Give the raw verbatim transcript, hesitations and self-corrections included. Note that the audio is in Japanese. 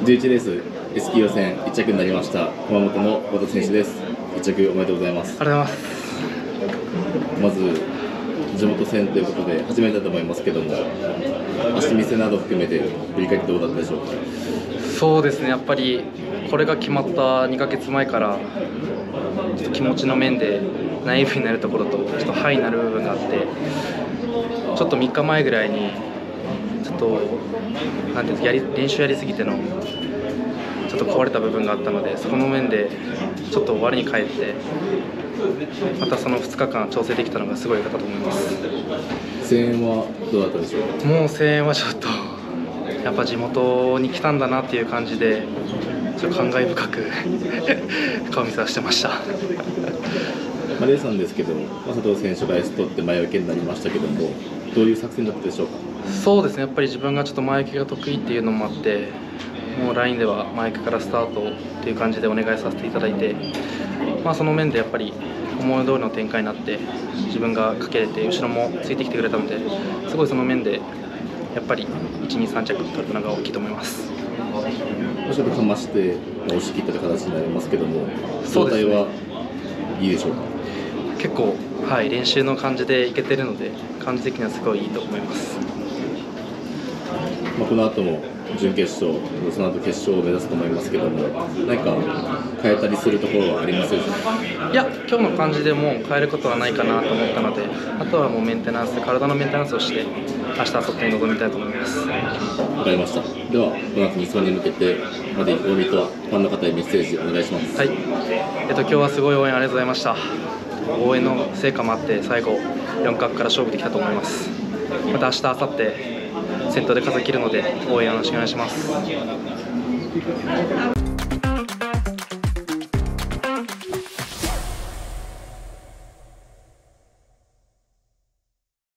じゅういちレース エスキー 予選いっ着になりました熊本の和田選手です。いっ着おめでとうございます。 ありがとうございます。 まず地元戦ということで初めてだと思いますけども、足見せなど含めて振り返ってどうだったでしょうか。 そうですね、やっぱりこれが決まったにかげつまえからちょっと気持ちの面でナイーブになるところとちょっとハイになる部分があって、ちょっとみっかまえぐらいにちょっとなんていうんですか、やり練習やりすぎてのちょっと壊れた部分があったので、そこの面でちょっと我に返ってまたそのふつかかん調整できたのがすごい良かったと思います。 声援はどうだったでしょうか。 もう声援はちょっとやっぱ地元に来たんだなっていう感じで、ちょっと感慨深く顔見せはしてました。 まあ、レースなんですけど、佐藤選手が エス 取って前受けになりましたけども、どういう作戦だったでしょうか。 そうですね、やっぱり自分がちょっと前受けが得意っていうのもあって、もうラインでは前受けからスタートっていう感じでお願いさせていただいて、まあ、その面でやっぱり思い通りの展開になって自分がかけれて後ろもついてきてくれたので、すごいその面でやっぱりいち、に、さん着取れたのが大きいと思います。 ちょっとかまして押し切った形になりますけども、状態はいいでしょうか。 結構、はい、練習の感じでいけてるので、感じ的にはすごいいいと思います。 まあ、この後も準決勝、その後決勝を目指すと思いますけども、何か変えたりするところはありますでしょうか。 いや、今日の感じでもう変えることはないかなと思ったので、あとはもうメンテナンス、体のメンテナンスをして、明日、明後日に臨みたいと思います。 わかりました。では、この後に走に向けて、まで意気込みとファンの方へメッセージお願いします。 はい、えっと今日はすごい応援ありがとうございました。応援の成果もあって最後よん角から勝負できたと思います。また明日、明後日先頭で風切るので応援よろしくお願いします。